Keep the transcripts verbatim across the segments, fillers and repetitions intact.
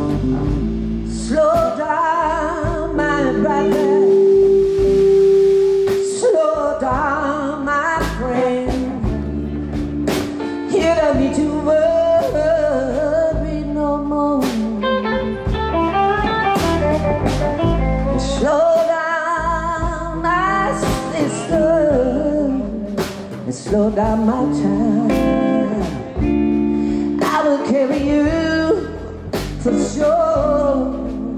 Slow down, my brother. Slow down, my friend. You don't need to worry no more. Slow down, my sister, and slow down, my child. I will carry you for sure.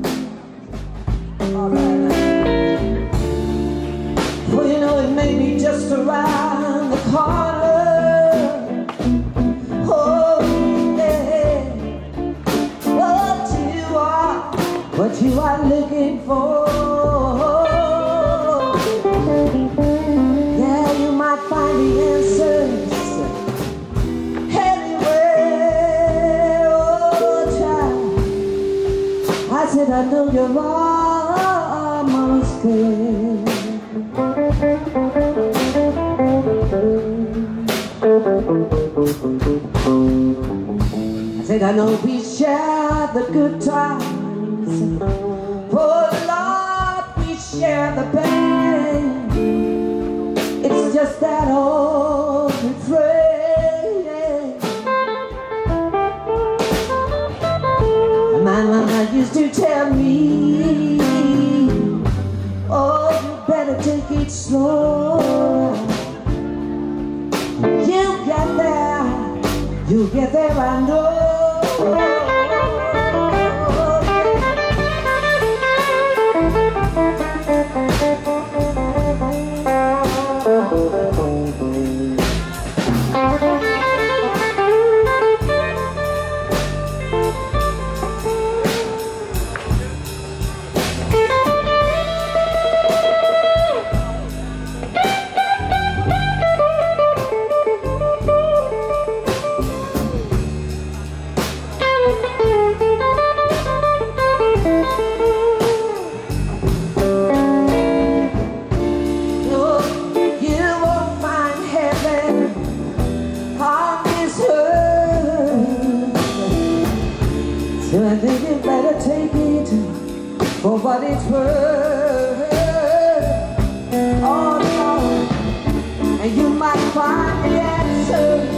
All right. Well, you know it may be just around the corner. Oh, yeah. What you are, what you are looking for. Yeah, you might find the answers anywhere. Oh, child, I said I know you're almost there. I said I know we share the good times. Oh Lord, we share the pain. It's just that old refrain. My mama used to tell me, oh, you better take it slow. You get there, you get there, I know. So I think you better take it for what it's worth. Oh Lord, and you might find the answer